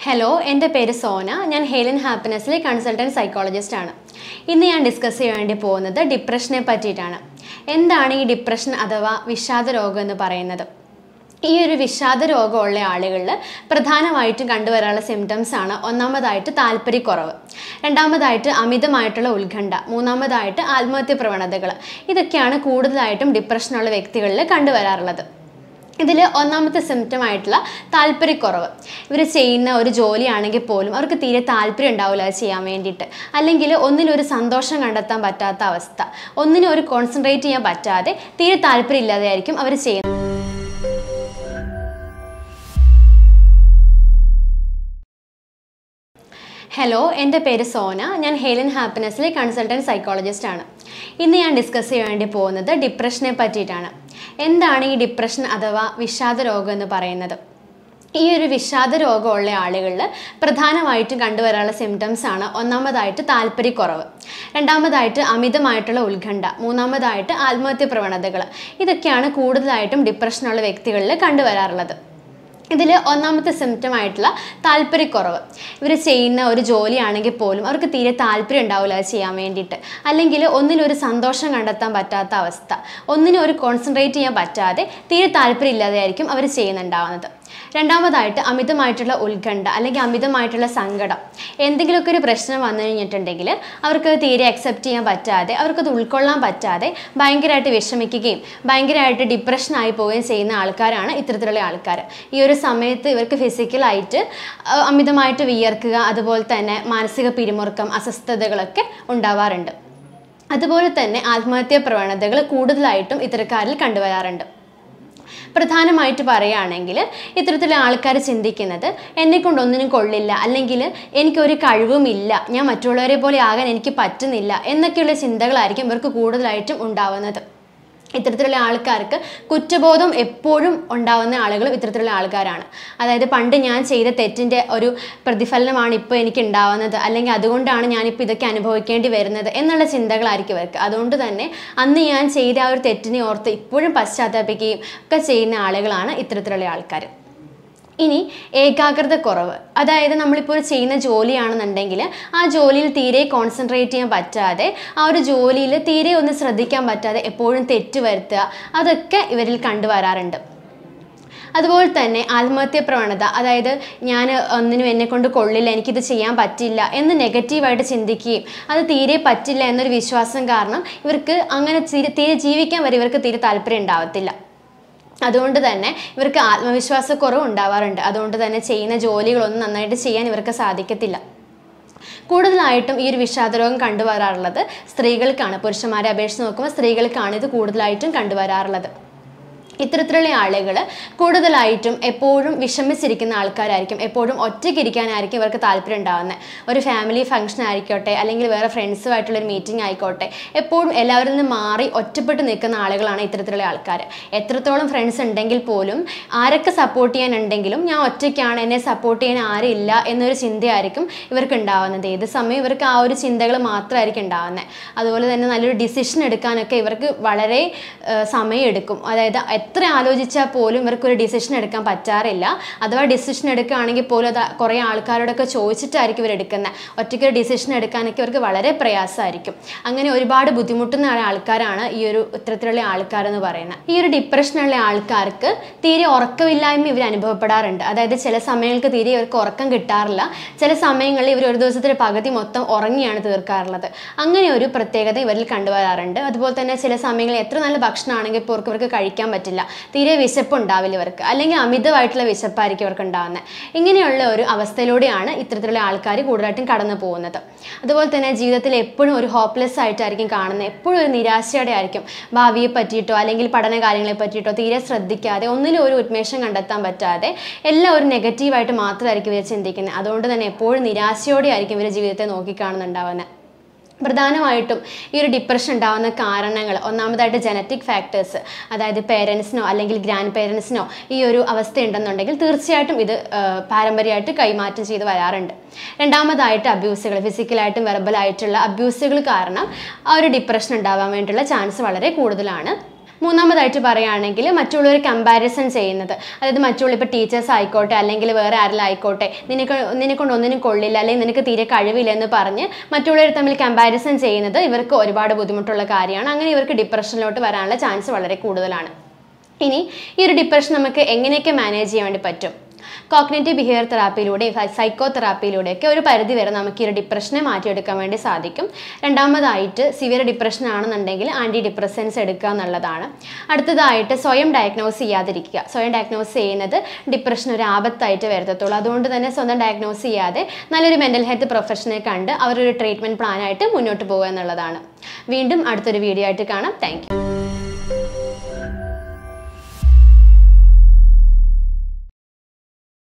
Hello, എൻ്റെ പേര് സോന. ഞാൻ ഹെലൻ ഹാപ്പിനെസ്സിലെ കൺസൾട്ടൻറ്റ് സൈക്കോളജിസ്റ്റാണ്. ഇന്ന് ഞാൻ ഡിസ്കസ് ചെയ്യാൻ വേണ്ടി പോകുന്നത് ഡിപ്രഷനെ പറ്റിയിട്ടാണ്. എന്താണ് ഈ ഡിപ്രഷൻ അഥവാ വിഷാദ രോഗം എന്ന് പറയുന്നത്? ഈ ഒരു വിഷാദ രോഗമുള്ള ആളുകളിൽ പ്രധാനമായിട്ടും കണ്ടുവരാനുള്ള സിംറ്റംസ് ആണ്: ഒന്നാമതായിട്ട് താല്പര്യക്കുറവ്, രണ്ടാമതായിട്ട് അമിതമായിട്ടുള്ള ഉത്കണ്ഠ, മൂന്നാമതായിട്ട് ആത്മഹത്യ പ്രവണതകൾ. ഇതൊക്കെയാണ് കൂടുതലായിട്ടും ഡിപ്രഷനുള്ള വ്യക്തികളിൽ കണ്ടുവരാറുള്ളത്. ഇതിൽ ഒന്നാമത്തെ സിംറ്റം ആയിട്ടുള്ള താല്പര്യക്കുറവ്. ഇവർ ചെയ്യുന്ന ഒരു ജോലിയാണെങ്കിൽ പോലും അവർക്ക് തീരെ താല്പര്യം ഉണ്ടാവില്ല അത് ചെയ്യാൻ വേണ്ടിയിട്ട്, അല്ലെങ്കിൽ ഒന്നിനൊരു സന്തോഷം കണ്ടെത്താൻ പറ്റാത്ത അവസ്ഥ, ഒന്നിനും ഒരു കോൺസെൻട്രേറ്റ് ചെയ്യാൻ പറ്റാതെ തീരെ താല്പര്യം ഇല്ലാതെ ആയിരിക്കും അവർ ചെയ്യുന്നത്. ഹലോ, എൻ്റെ പേര് സോന. ഞാൻ ഹെലൻ ഹാപ്പിനെസ്സിലെ കൺസൾട്ടൻറ്റ് സൈക്കോളജിസ്റ്റാണ്. ഇന്ന് ഞാൻ ഡിസ്കസ് ചെയ്യാൻ വേണ്ടി പോകുന്നത് ഡിപ്രഷനെ പറ്റിയിട്ടാണ്. എന്താണ് ഈ ഡിപ്രഷൻ അഥവാ വിഷാദ രോഗം എന്ന് പറയുന്നത്? ഈ ഒരു വിഷാദ രോഗമുള്ള ആളുകളിൽ പ്രധാനമായിട്ടും കണ്ടുവരാനുള്ള സിംറ്റംസ് ആണ്: ഒന്നാമതായിട്ട് താല്പര്യക്കുറവ്, രണ്ടാമതായിട്ട് അമിതമായിട്ടുള്ള ഉത്കണ്ഠ, മൂന്നാമതായിട്ട് ആത്മഹത്യ പ്രവണതകൾ. ഇതൊക്കെയാണ് കൂടുതലായിട്ടും ഡിപ്രഷനുള്ള വ്യക്തികളിൽ കണ്ടുവരാറുള്ളത്. ഇതിൽ ഒന്നാമത്തെ സിംറ്റം ആയിട്ടുള്ള താല്പര്യക്കുറവ്. ഇവർ ചെയ്യുന്ന ഒരു ജോലിയാണെങ്കിൽ പോലും അവർക്ക് തീരെ താല്പര്യം ഉണ്ടാവില്ല അത് ചെയ്യാൻ വേണ്ടിയിട്ട്, അല്ലെങ്കിൽ ഒന്നിനൊരു സന്തോഷം കണ്ടെത്താൻ പറ്റാത്ത അവസ്ഥ, ഒന്നിനും ഒരു കോൺസെൻട്രേറ്റ് ചെയ്യാൻ പറ്റാതെ തീരെ താല്പര്യം ഇല്ലാതെ ആയിരിക്കും അവർ ചെയ്യുന്നുണ്ടാവുന്നത്. രണ്ടാമതായിട്ട് അമിതമായിട്ടുള്ള ഉത്കണ്ഠ അല്ലെങ്കിൽ അമിതമായിട്ടുള്ള സങ്കടം. എന്തെങ്കിലുമൊക്കെ ഒരു പ്രശ്നം വന്നു കഴിഞ്ഞിട്ടുണ്ടെങ്കിൽ അവർക്ക് തീരെ അക്സെപ്റ്റ് ചെയ്യാൻ പറ്റാതെ, അവർക്കത് ഉൾക്കൊള്ളാൻ പറ്റാതെ ഭയങ്കരമായിട്ട് വിഷമിക്കുകയും ഭയങ്കരമായിട്ട് ഡിപ്രഷനായി പോവുകയും ചെയ്യുന്ന ആൾക്കാരാണ് ഇത്തരത്തിലുള്ള ആൾക്കാർ. ഈ ഒരു സമയത്ത് ഇവർക്ക് ഫിസിക്കലായിട്ട് അമിതമായിട്ട് വിയർക്കുക, അതുപോലെ തന്നെ മാനസിക പിരിമുറുക്കം, അസ്വസ്ഥതകളൊക്കെ ഉണ്ടാവാറുണ്ട്. അതുപോലെ തന്നെ ആത്മഹത്യാ പ്രവണതകൾ കൂടുതലായിട്ടും ഇത്തരക്കാരിൽ കണ്ടുവരാറുണ്ട്. പ്രധാനമായിട്ട് പറയുകയാണെങ്കിൽ ഇത്തരത്തിലുള്ള ആൾക്കാർ ചിന്തിക്കുന്നത് എന്നെക്കൊണ്ട് ഒന്നിനും കൊള്ളില്ല, അല്ലെങ്കിൽ എനിക്കൊരു കഴിവുമില്ല, ഞാൻ മറ്റുള്ളവരെ പോലെ ആകാൻ എനിക്ക് പറ്റുന്നില്ല എന്നൊക്കെയുള്ള ചിന്തകളായിരിക്കും ഇവർക്ക് കൂടുതലായിട്ടും ഉണ്ടാവുന്നത്. ഇത്തരത്തിലുള്ള ആൾക്കാർക്ക് കുറ്റബോധം എപ്പോഴും ഉണ്ടാവുന്ന ആളുകളും ഇത്തരത്തിലുള്ള ആൾക്കാരാണ്. അതായത് പണ്ട് ഞാൻ ചെയ്ത തെറ്റിൻ്റെ ഒരു പ്രതിഫലനമാണ് ഇപ്പോൾ എനിക്ക് ഉണ്ടാവുന്നത്, അല്ലെങ്കിൽ അതുകൊണ്ടാണ് ഞാനിപ്പോൾ ഇതൊക്കെ അനുഭവിക്കേണ്ടി വരുന്നത് എന്നുള്ള ചിന്തകളായിരിക്കും ഇവർക്ക്. അതുകൊണ്ട് തന്നെ അന്ന് ഞാൻ ചെയ്ത ആ ഒരു തെറ്റിനെ ഓർത്ത് ഇപ്പോഴും പശ്ചാത്താപിക്കുകയും ഒക്കെ ചെയ്യുന്ന ആളുകളാണ് ഇത്തരത്തിലുള്ള ആൾക്കാർ. ഇനി ഏകാഗ്രത കുറവ്. അതായത് നമ്മളിപ്പോൾ ചെയ്യുന്ന ജോലിയാണെന്നുണ്ടെങ്കിൽ ആ ജോലിയിൽ തീരെ കോൺസെൻട്രേറ്റ് ചെയ്യാൻ പറ്റാതെ, ആ ഒരു ജോലിയിൽ തീരെ ഒന്ന് ശ്രദ്ധിക്കാൻ പറ്റാതെ എപ്പോഴും തെറ്റ് വരുത്തുക, അതൊക്കെ ഇവരിൽ കണ്ടുവരാറുണ്ട്. അതുപോലെ തന്നെ ആത്മഹത്യ പ്രവണത. അതായത് ഞാൻ ഒന്നിനും എന്നെക്കൊണ്ട് കൊള്ളില്ല, എനിക്കിത് ചെയ്യാൻ പറ്റില്ല എന്ന് നെഗറ്റീവായിട്ട് ചിന്തിക്കുകയും അത് തീരെ പറ്റില്ല എന്നൊരു വിശ്വാസം കാരണം ഇവർക്ക് അങ്ങനെ തീരെ ജീവിക്കാൻ വരെ ഇവർക്ക് തീരെ താല്പര്യം ഉണ്ടാവത്തില്ല. അതുകൊണ്ട് തന്നെ ഇവർക്ക് ആത്മവിശ്വാസക്കുറവ് ഉണ്ടാവാറുണ്ട്. അതുകൊണ്ട് തന്നെ ചെയ്യുന്ന ജോലികളൊന്നും നന്നായിട്ട് ചെയ്യാൻ ഇവർക്ക് സാധിക്കത്തില്ല. കൂടുതലായിട്ടും ഈ ഒരു വിഷാദരോഗം കണ്ടുവരാറുള്ളത് സ്ത്രീകൾക്കാണ്. പുരുഷന്മാരെ അപേക്ഷിച്ച് നോക്കുമ്പോൾ സ്ത്രീകൾക്കാണ് ഇത് കൂടുതലായിട്ടും കണ്ടുവരാറുള്ളത്. ഇത്തരത്തിലുള്ള ആളുകൾ കൂടുതലായിട്ടും എപ്പോഴും വിഷമിച്ചിരിക്കുന്ന ആൾക്കാരായിരിക്കും. എപ്പോഴും ഒറ്റയ്ക്കിരിക്കാനായിരിക്കും ഇവർക്ക് താല്പര്യം ഉണ്ടാകുന്നത്. ഒരു ഫാമിലി ഫംഗ്ഷൻ ആയിക്കോട്ടെ, അല്ലെങ്കിൽ വേറെ ഫ്രണ്ട്സുമായിട്ടുള്ളൊരു മീറ്റിംഗ് ആയിക്കോട്ടെ, എപ്പോഴും എല്ലാവരിൽ നിന്ന് മാറി ഒറ്റപ്പെട്ട് നിൽക്കുന്ന ആളുകളാണ് ഇത്തരത്തിലുള്ള ആൾക്കാർ. എത്രത്തോളം ഫ്രണ്ട്സ് ഉണ്ടെങ്കിൽ പോലും, ആരൊക്കെ സപ്പോർട്ട് ചെയ്യാനുണ്ടെങ്കിലും ഞാൻ ഒറ്റയ്ക്കാണ്, എന്നെ സപ്പോർട്ട് ചെയ്യാൻ ആരും ഇല്ല എന്നൊരു ചിന്തയായിരിക്കും ഇവർക്ക് ഉണ്ടാവുന്നത്. ഏത് സമയം ഇവർക്ക് ആ ഒരു ചിന്തകൾ മാത്രമായിരിക്കും ഉണ്ടാവുന്നത്. അതുപോലെ തന്നെ നല്ലൊരു ഡിസിഷൻ എടുക്കാനൊക്കെ ഇവർക്ക് വളരെ സമയമെടുക്കും. അതായത് എത്ര ആലോചിച്ചാൽ പോലും ഇവർക്കൊരു ഡിസിഷൻ എടുക്കാൻ പറ്റാറില്ല. അഥവാ ഡിസിഷൻ എടുക്കുകയാണെങ്കിൽ പോലും അത് കുറേ ആൾക്കാരോടൊക്കെ ചോദിച്ചിട്ടായിരിക്കും ഇവർ എടുക്കുന്നത്. ഒറ്റയ്ക്കൊരു ഡിസിഷൻ എടുക്കാനൊക്കെ ഇവർക്ക് വളരെ പ്രയാസമായിരിക്കും. അങ്ങനെ ഒരുപാട് ബുദ്ധിമുട്ടുന്ന ആൾക്കാരാണ് ഈ ഒരു ഇത്തരത്തിലുള്ള ആൾക്കാരെന്ന് പറയുന്നത്. ഈ ഒരു ഡിപ്രഷനുള്ള ആൾക്കാർക്ക് തീരെ ഉറക്കമില്ലായ്മ ഇവർ അനുഭവപ്പെടാറുണ്ട്. അതായത് ചില സമയങ്ങൾക്ക് തീരെ ഇവർക്ക് ഉറക്കം കിട്ടാറില്ല. ചില സമയങ്ങളിൽ ഇവർ ഒരു ദിവസത്തിൽ പകുതി മൊത്തം ഉറങ്ങിയാണ് തീർക്കാറുള്ളത്. അങ്ങനെ ഒരു പ്രത്യേകത ഇവരിൽ കണ്ടുവരാറുണ്ട്. അതുപോലെ തന്നെ ചില സമയങ്ങളിൽ എത്ര നല്ല ഭക്ഷണമാണെങ്കിൽ ഇപ്പോൾ ഇവർക്ക് കഴിക്കാൻ പറ്റില്ല, തീരെ വിശപ്പ് ഉണ്ടാവില്ല ഇവർക്ക്, അല്ലെങ്കിൽ അമിതമായിട്ടുള്ള വിശപ്പായിരിക്കും ഇവർക്ക് ഉണ്ടാകുന്നത്. ഇങ്ങനെയുള്ള ഒരു അവസ്ഥയിലൂടെയാണ് ഇത്തരത്തിലുള്ള ആൾക്കാർ കൂടുതലായിട്ടും കടന്നു പോകുന്നത്. അതുപോലെ തന്നെ ജീവിതത്തിൽ എപ്പോഴും ഒരു ഹോപ്പ്ലെസ് ആയിട്ടായിരിക്കും കാണുന്നത്. എപ്പോഴും ഒരു നിരാശയോടെ ആയിരിക്കും. ഭാവിയെ പറ്റിയിട്ടോ അല്ലെങ്കിൽ പഠന കാര്യങ്ങളെ പറ്റിയിട്ടോ തീരെ ശ്രദ്ധിക്കാതെ, ഒന്നിലും ഒരു ഉന്മേഷം കണ്ടെത്താൻ പറ്റാതെ, എല്ലാം ഒരു നെഗറ്റീവായിട്ട് മാത്രമായിരിക്കും ഇവർ ചിന്തിക്കുന്നത്. അതുകൊണ്ട് തന്നെ എപ്പോഴും നിരാശയോടെ ആയിരിക്കും ഇവർ ജീവിതത്തെ നോക്കിക്കാണുന്നുണ്ടാവുന്നത്. പ്രധാനമായിട്ടും ഈ ഒരു ഡിപ്രഷൻ ഉണ്ടാകുന്ന കാരണങ്ങൾ: ഒന്നാമതായിട്ട് ജനറ്റിക് ഫാക്ടേഴ്സ്. അതായത് പേരൻസിനോ അല്ലെങ്കിൽ ഗ്രാൻഡ് പേരൻസിനോ ഈ ഒരു അവസ്ഥ ഉണ്ടെന്നുണ്ടെങ്കിൽ തീർച്ചയായിട്ടും ഇത് പാരമ്പര്യമായിട്ട് കൈമാറ്റം ചെയ്ത് വരാറുണ്ട്. രണ്ടാമതായിട്ട് അബ്യൂസുകൾ, ഫിസിക്കലായിട്ടും വെർബലായിട്ടുള്ള അബ്യൂസുകൾ കാരണം ആ ഒരു ഡിപ്രഷൻ ഉണ്ടാവാൻ വേണ്ടിയുള്ള ചാൻസ് വളരെ കൂടുതലാണ്. മൂന്നാമതായിട്ട് പറയുകയാണെങ്കിൽ മറ്റുള്ളവർ കമ്പാരിസൺ ചെയ്യുന്നത്, അതായത് മറ്റുള്ള ഇപ്പോൾ ടീച്ചേഴ്സ് ആയിക്കോട്ടെ അല്ലെങ്കിൽ വേറെ ആരെങ്കിലും ആയിക്കോട്ടെ നിന്നെക്കൊണ്ട് ഒന്നിനും കൊള്ളില്ല അല്ലെങ്കിൽ നിനക്ക് തീരെ കഴിവില്ല എന്ന് പറഞ്ഞ് മറ്റുള്ളവർ തമ്മിൽ കമ്പാരിസൺ ചെയ്യുന്നത് ഇവർക്ക് ഒരുപാട് ബുദ്ധിമുട്ടുള്ള കാര്യമാണ്. അങ്ങനെ ഇവർക്ക് ഡിപ്രഷനിലോട്ട് വരാനുള്ള ചാൻസ് വളരെ കൂടുതലാണ്. ഇനി ഈ ഒരു ഡിപ്രഷൻ നമുക്ക് എങ്ങനെയൊക്കെ മാനേജ് ചെയ്യാൻ വേണ്ടി പറ്റും? കോഗ്നിറ്റീവ് ബിഹേവിയർ തെറാപ്പിയിലൂടെ സൈക്കോ തെറാപ്പിയിലൂടെയൊക്കെ ഒരു പരിധി വരെ നമുക്ക് ഈ ഒരു ഡിപ്രഷനെ മാറ്റിയെടുക്കാൻ വേണ്ടി സാധിക്കും. രണ്ടാമതായിട്ട് സിവിയർ ഡിപ്രഷൻ ആണെന്നുണ്ടെങ്കിൽ ആൻറ്റി ഡിപ്രസൻസ് എടുക്കുക എന്നുള്ളതാണ്. അടുത്തതായിട്ട് സ്വയം ഡയഗ്നോസ് ചെയ്യാതിരിക്കുക. സ്വയം ഡയഗ്നോസ് ചെയ്യുന്നത് ഡിപ്രഷൻ ഒരു ആപത്തായിട്ട് വരുത്തത്തുള്ളൂ. അതുകൊണ്ട് തന്നെ സ്വന്തം ഡയഗ്നോസ് ചെയ്യാതെ നല്ലൊരു മെൻ്റൽ ഹെൽത്ത് പ്രൊഫഷനെ കണ്ട് അവരൊരു ട്രീറ്റ്മെൻറ്റ് പ്ലാനായിട്ട് മുന്നോട്ട് പോകുക എന്നുള്ളതാണ്. വീണ്ടും അടുത്തൊരു വീഡിയോ ആയിട്ട് കാണാം. Thank U.